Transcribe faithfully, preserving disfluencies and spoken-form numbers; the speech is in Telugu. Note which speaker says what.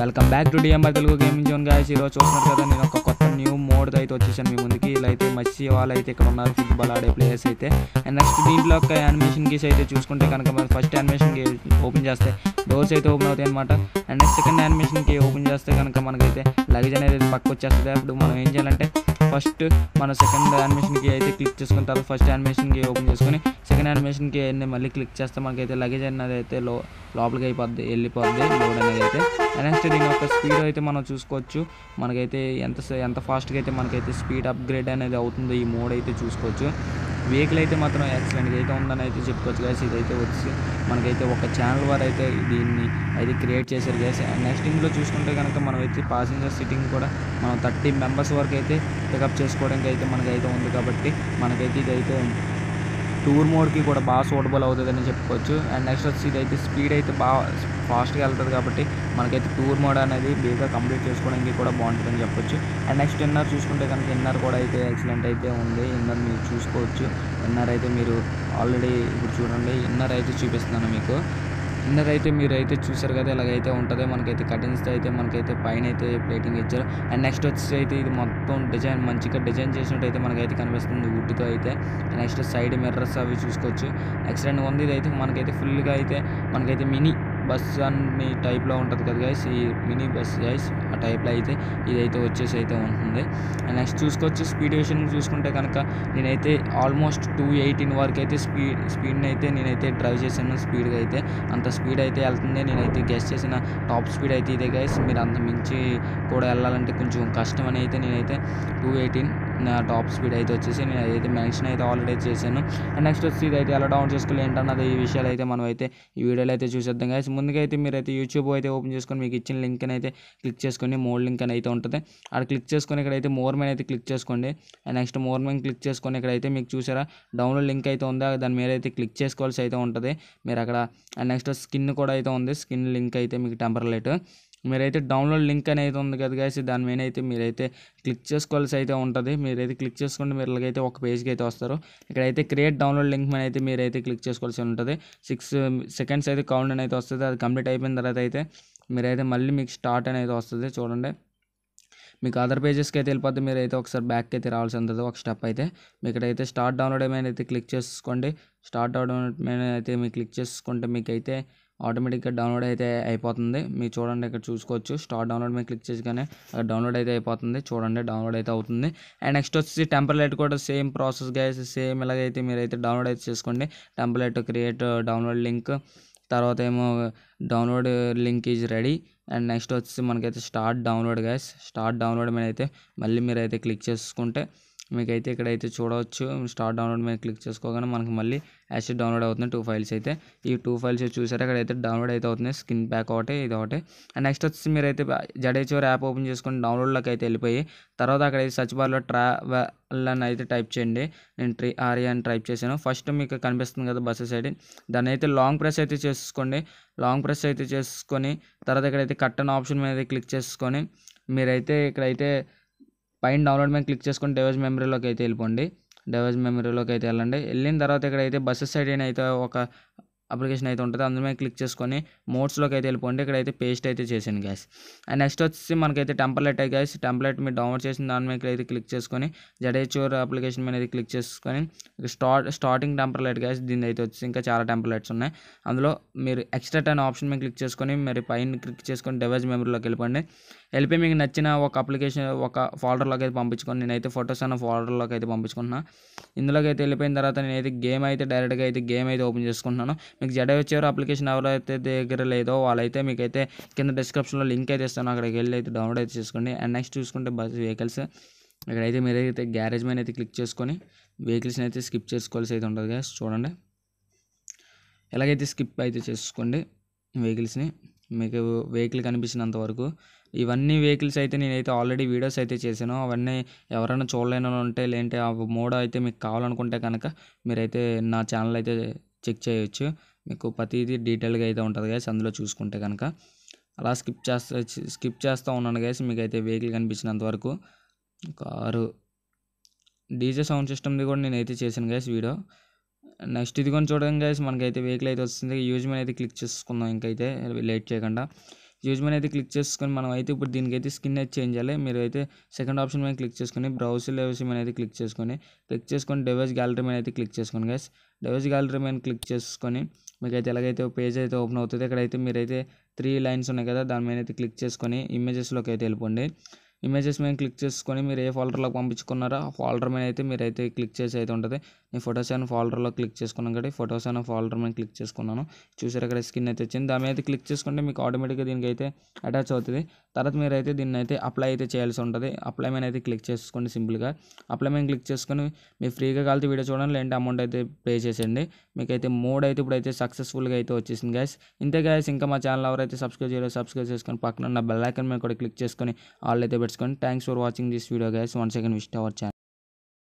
Speaker 1: Welcome back to DMR Telugu gaming zone guys. ఈరోజు చూస్తున్నారు కదా, నేను ఒక కొత్త న్యూ మోడ్ అయితే వచ్చేసాను మీ ముందుకి. ఇలా అయితే మచ్చి వాళ్ళు అయితే ఇక్కడ ఉన్నారు, ఫుట్బాల్ ఆడే ప్లేయర్స్ అయితే. అండ్ నెక్స్ట్ దీంట్లో ఒక యానిమేషన్ గీస్ అయితే చూసుకుంటే కనుక మనం ఫస్ట్ యానిమేషన్కి ఓపెన్ చేస్తే డోర్స్ అయితే ఓపెన్ అవుతాయి అనమాట. అండ్ నెక్స్ట్ సెకండ్ యానిమేషన్కి ఓపెన్ చేస్తే కనుక మనకైతే లగేజ్ అనేది పక్క వచ్చేస్తుంది. అప్పుడు మనం ఏం చేయాలంటే ఫస్ట్ మన సెకండ్ యానిమేషన్కి అయితే క్లిక్ చేసుకున్న తర్వాత ఫస్ట్ యానిమేషన్కి ఓపెన్ చేసుకొని సెకండ్ యానిమేషన్కి మళ్ళీ క్లిక్ చేస్తే మనకైతే లగేజ్ అనేది అయితే లో లోపలికి అయిపోద్ది, వెళ్ళిపోద్ది లోడ్ అనేది అయితే. అండ్ నెక్స్ట్ దీని యొక్క స్పీడ్ అయితే మనం చూసుకోవచ్చు. మనకైతే ఎంత ఎంత ఫాస్ట్గా అయితే మనకైతే స్పీడ్ అప్గ్రేడ్ అనేది అవుతుందో ఈ మోడ్ అయితే చూసుకోవచ్చు. వెహికల్ అయితే మాత్రం ఎక్సలెంట్గా అయితే ఉందని అయితే చెప్పుకోవచ్చు గైస్. ఇదైతే వచ్చి మనకైతే ఒక ఛానల్ వారు అయితే దీన్ని అయితే క్రియేట్ చేశారు గైస్. అండ్ నెక్స్ట్ ఇందులో చూసుకుంటే కనుక మనం అయితే ప్యాసింజర్ సిట్టింగ్ కూడా మనం థర్టీ మెంబర్స్ వరకు అయితే పికప్ చేసుకోవడానికి అయితే మనకైతే ఉంది. కాబట్టి మనకైతే ఇదైతే టూర్ మోడ్కి కూడా బాగా సూటబుల్ అవుతుందని చెప్పుకోవచ్చు. అండ్ నెక్స్ట్ వచ్చి ఇదైతే స్పీడ్ అయితే బాగా ఫాస్ట్గా వెళ్తుంది కాబట్టి మనకైతే టూర్ మోడ్ అనేది బేగా కంప్లీట్ చేసుకోవడానికి కూడా బాగుంటుందని చెప్పొచ్చు. అండ్ నెక్స్ట్ ఇన్నర్ చూసుకుంటే కనుక ఇన్నర్ కూడా అయితే ఎక్సలెంట్ అయితే ఉంది. ఇన్నర్ మీరు చూసుకోవచ్చు. ఇన్నర్ అయితే మీరు ఆల్రెడీ ఇప్పుడు చూడండి, ఇన్నర్ అయితే చూపిస్తున్నాను మీకు. ఇన్నర్ అయితే మీరు అయితే చూసారు కదా, ఇలాగైతే ఉంటుంది. మనకైతే కటింగ్స్ అయితే మనకైతే పైన అయితే ప్లేటింగ్ ఇచ్చారు. అండ్ నెక్స్ట్ వచ్చి అయితే ఇది మొత్తం డిజైన్ మంచిగా డిజైన్ చేసినట్టు అయితే మనకైతే కనిపిస్తుంది వుడ్తో అయితే. నెక్స్ట్ సైడ్ మిర్రర్స్ అవి చూసుకోవచ్చు, ఎక్సలెంట్ ఉంది. ఇది అయితే మనకైతే ఫుల్గా అయితే మనకైతే మినీ బస్ అన్ని టైప్లో ఉంటుంది కదా గైస్, ఈ మినీ బస్ గైస్ ఆ టైప్లో అయితే ఇదైతే వచ్చేసి అయితే ఉంటుంది. అండ్ నెక్స్ట్ చూసుకోవచ్చు స్పీడ్ విషయం చూసుకుంటే కనుక నేనైతే ఆల్మోస్ట్ టూ ఎయిటీన్ వరకు అయితే స్పీడ్ స్పీడ్ని అయితే నేనైతే డ్రైవ్ చేశాను. స్పీడ్గా అయితే అంత స్పీడ్ అయితే వెళ్తుంది. నేనైతే గెస్ చేసిన టాప్ స్పీడ్ అయితే ఇదే గైస్. మీరు అంత మించి కూడా వెళ్ళాలంటే కొంచెం కష్టం అని అయితే నేనైతే టూ ఎయిటీన్ నా టాప్ స్పీడ్ అయితే వచ్చేసి నేను అయితే మెన్షన్ అయితే ఆల్రెడీ చేశాను. అండ్ నెక్స్ట్ వచ్చి ఇది అయితే ఎలా డౌన్ చేసుకోవాలి ఏంటన్నది ఈ విషయాలు అయితే మనం అయితే ఈ వీడియోలో అయితే చూసేద్దాం గైస్. ముందుగా అయితే మీరు అయితే యూట్యూబ్ అయితే ఓపెన్ చేసుకొని మీకు ఇచ్చిన లింక్ అయితే క్లిక్ చేసుకొని మోర్ లింక్ అని అయితే ఉంటుంది. అక్కడ క్లిక్ చేసుకొని ఇక్కడైతే మోర్ మెయిన్ అయితే క్లిక్ చేసుకోండి. And next more main click చేసుకొని ఇక్కడైతే మీకు చూసారా డౌన్లోడ్ లింక్ అయితే ఉందా, దాని మీద అయితే క్లిక్ చేసుకోవాల్సి అయితే ఉంటుంది మీరు అక్కడ. అండ్ నెక్స్ట్ స్కిన్ కూడా అయితే ఉంది, స్కిన్ లింక్ అయితే మీకు టెంపర్లైట్ మీరైతే డౌన్లోడ్ లింక్ అనేది ఉంది కదా గైస్, దాని మీద అయితే మీరైతే క్లిక్ చేసుకోవాల్సి అయితే ఉంటుంది. మీరైతే క్లిక్ చేసుకుంటే మీరు ఇలాగైతే ఒక పేజ్కి అయితే వస్తారు. ఇక్కడైతే క్రియేట్ డౌన్లోడ్ లింక్ మీద అయితే మీరైతే క్లిక్ చేసుకోవాల్సి ఉంటుంది. సిక్స్ సెకండ్స్ అయితే కౌంట్ అనేది వస్తుంది. అది కంప్లీట్ అయిపోయిన తర్వాత అయితే మీరైతే మళ్ళీ మీకు స్టార్ట్ అనేది వస్తుంది. చూడండి మీకు అదర్ పేజెస్కి అయితే వెళ్ళిపోతే మీరు అయితే ఒకసారి బ్యాక్కి అయితే రావాల్సి ఉంటుంది ఒక స్టెప్ అయితే. మీకు ఇక్కడైతే స్టార్ట్ డౌన్లోడ్ మీద అయితే క్లిక్ చేసుకోండి. స్టార్ట్ డౌన్లోడ్ మీద అయితే మీరు క్లిక్ చేసుకుంటే మీకైతే ఆటోమేటిక్గా డౌన్లోడ్ అయితే అయిపోతుంది. మీరు చూడండి ఇక్కడ చూసుకోవచ్చు. స్టార్ట్ డౌన్లోడ్ మీద క్లిక్ చేసుగానే అక్కడ డౌన్లోడ్ అయితే అయిపోతుంది. చూడండి డౌన్లోడ్ అయితే అవుతుంది. అండ్ నెక్స్ట్ వచ్చి టెంప్లెట్ కూడా సేమ్ ప్రాసెస్ గైస్, సేమ్ ఇలాగైతే మీరైతే డౌన్లోడ్ అయితే చేసుకోండి. టెంప్లెట్ క్రియేట్ డౌన్లోడ్ లింక్, తర్వాత ఏమో download link is ready. And next వచ్చి మనకైతే start download guys. Start download మీద అయితే మళ్ళీ మీరైతే క్లిక్ చేసుకుంటే మీకైతే ఇక్కడైతే చూడవచ్చు. స్టార్ట్ డౌన్లోడ్ మీద క్లిక్ చేసుకోగానే మనకి మళ్ళీ యాసిడ్ డౌన్లోడ్ అవుతుంది. టూ ఫైల్స్ అయితే ఈ టూ ఫైల్స్ చూసారు అక్కడైతే డౌన్లోడ్ అయితే అవుతుంది. స్కిన్ ప్యాక్ ఒకటి, ఇది ఒకటి. అండ్ నెక్స్ట్ వచ్చి మీరైతే జడేచోర్ యాప్ ఓపెన్ చేసుకొని డౌన్లోడ్లోకి అయితే వెళ్ళిపోయి తర్వాత అక్కడైతే సర్చ్ బార్లో ట్రావెల్ అని అయితే టైప్ చేయండి. నేను ట్రీ ఆర్యా అని టైప్ చేశాను. ఫస్ట్ మీకు కనిపిస్తుంది కదా బస్సు సైడ్, దాన్ని అయితే లాంగ్ ప్రెస్ అయితే చేసుకోండి. లాంగ్ ప్రెస్ అయితే చేసుకొని తర్వాత ఇక్కడైతే కట్ అనే ఆప్షన్ మీద క్లిక్ చేసుకొని మీరైతే ఇక్కడైతే పైన డౌన్లోడ్ మీద క్లిక్ చేసుకొని డివైస్ మెమరీలోకి అయితే వెళ్ళిపోండి. డివైస్ మెమరీలోకి అయితే వెళ్ళండి. వెళ్ళిన తర్వాత ఇక్కడైతే బస్సెస్ సైడ్ అయితే ఒక అప్లికేషన్ అయితే ఉంటుంది, అందులో మీద క్లిక్ చేసుకొని మోడ్స్లోకి అయితే వెళ్ళిపోండి. ఇక్కడైతే పేస్ట్ అయితే చేసాను గ్యాస్. అండ్ నెక్స్ట్ వచ్చి మనకైతే టెంప్లెట్ అయితే గ్యాస్. టెంప్లెట్ మీరు డౌన్లోడ్ చేసిన దాని మీద అయితే క్లిక్ చేసుకొని జడేచోర్ అప్లికేషన్ మీద అయితే క్లిక్ చేసుకొని స్టార్ట్ స్టార్టింగ్ టెంప్లెట్ గ్యాస్. దీని అయితే వచ్చి ఇంకా చాలా టెంప్లెట్స్ ఉన్నాయి. అందులో మీరు ఎక్స్ట్రాక్ట్ అనే ఆప్షన్ మీద క్లిక్ చేసుకొని మరి పైన క్లిక్ చేసుకొని డివైస్ మెమరీలోకి వెళ్ళిపోండి. వెళ్ళిపోయి మీకు నచ్చిన ఒక అప్లికేషన్ ఒక ఫోల్డర్లోకి అయితే పంపించుకొని నేనైతే ఫొటోస్ అన్న ఫోల్డర్లోకి అయితే పంపించుకుంటున్నా. ఇందులోకి అయితే వెళ్ళిపోయిన తర్వాత నేనైతే గేమ్ అయితే డైరెక్ట్గా అయితే గేమ్ అయితే ఓపెన్ చేసుకుంటున్నాను. మీకు జడేచోర్ అప్లికేషన్ ఎవరైతే దగ్గర లేదో వాళ్ళైతే మీకైతే కింద డిస్క్రిప్షన్లో లింక్ అయితే ఇస్తాను, అక్కడికి వెళ్ళి అయితే డౌన్లోడ్ అయితే చేసుకోండి. అండ్ నెక్స్ట్ చూసుకుంటే బస్ వెహికల్స్, ఇక్కడైతే మీరైతే గ్యారేజ్ మీద అయితే క్లిక్ చేసుకొని వెహికల్స్ని అయితే స్కిప్ చేసుకోవాల్సి అయితే ఉంటుంది గ్యాస్. చూడండి ఎలాగైతే స్కిప్ అయితే చేసుకోండి వెహికల్స్ని, మీకు వెహికల్ కనిపించినంత వరకు. ఇవన్నీ వెహికల్స్ అయితే నేనైతే ఆల్రెడీ వీడియోస్ అయితే చేశాను. అవన్నీ ఎవరైనా చూడలేని ఉంటే లేదంటే ఆ మోడ్ అయితే మీకు కావాలనుకుంటే కనుక మీరైతే నా ఛానల్ అయితే చెక్ చేయొచ్చు. మీకు ప్రతిదీ డీటెయిల్గా అయితే ఉంటుంది గైస్ అందులో చూసుకుంటే కనుక. అలా స్కిప్ చేస్తా స్కిప్ చేస్తూ ఉన్నాను గైస్ మీకైతే వెహికల్ కనిపించినంత వరకు. కారు డీజే సౌండ్ సిస్టమ్ది కూడా నేనైతే చేశాను గైస్ వీడియో. నెక్స్ట్ ఇది కూడా చూడండి గైస్, మనకైతే వెహికల్ అయితే వస్తుంది. యూజ్ మీద అయితే క్లిక్ చేసుకుందాం ఇంకైతే లేట్ చేయకుండా. యూజ్ మీద అయితే క్లిక్ చేసుకొని మనం అయితే ఇప్పుడు దీనికైతే స్కిన్ అయితే చేంజ్ చేయాలి. మీరు అయితే సెకండ్ ఆప్షన్ మీద క్లిక్ చేసుకొని బ్రౌజ్ లెవెల్స్ మీద అయితే క్లిక్ చేసుకొని క్లిక్ చేసుకొని డివైస్ గ్యాలరీ మీద అయితే క్లిక్ చేసుకోండి గైస్. డివైస్ గ్యాలరీ మీద క్లిక్ చేసుకొని మీకైతే ఎలాగైతే పేజ్ అయితే ఓపెన్ అవుతుంది. ఇక్కడైతే మీరైతే త్రీ లైన్స్ ఉన్నాయి కదా, దాని మీద అయితే క్లిక్ చేసుకొని ఇమేజెస్లోకి అయితే వెళ్ళిపోండి. ఇమేజెస్ మీద క్లిక్ చేసుకొని మీరు ఏ ఫోల్డర్లోకి పంపించుకున్నారో ఆ ఫోల్డర్ మీద అయితే మీరు అయితే క్లిక్ చేసి అయితే ఉంటుంది. నేను ఫొటోస్ అయిన ఫోల్డర్లో క్లిక్ చేసుకున్నాను కాబట్టి ఫొటోస్ అయిన ఫోల్డర్ మీద క్లిక్ చేసుకున్నాను. చూసారు అక్కడ స్కిన్ అయితే వచ్చింది. దాని మీద క్లిక్ చేసుకుంటే మీకు ఆటోమేటిక్గా దీనికి అయితే అటాచ్ అవుతుంది. తర్వాత మీరు అయితే దీన్ని అయితే అప్లై అయితే చేయాల్సి ఉంటుంది. అప్లై మీద అయితే క్లిక్ చేసుకోండి. సింపుల్గా అప్లై మీద క్లిక్ చేసుకొని మీరు ఫ్రీగా కలిసి వీడియో చూడండి, లేదంటే అమౌంట్ అయితే పే చేసేయండి. మీకైతే మోడ్ అయితే ఇప్పుడు అయితే సక్సెస్ఫుల్గా అయితే వచ్చేసింది గైస్. ఇంతే గైస్. ఇంకా మా ఛానల్ ఎవరైతే సబ్స్క్రైబ్ చేయలేదు సబ్స్క్రైబ్ చేసుకొని పక్కన ఉన్న బెల్ ఐకాన్ మీద కూడా క్లిక్ చేసుకొని ఆల్ అయితే పెట్టుకోండి. Thanks for watching this video guys. Once again visit our channel.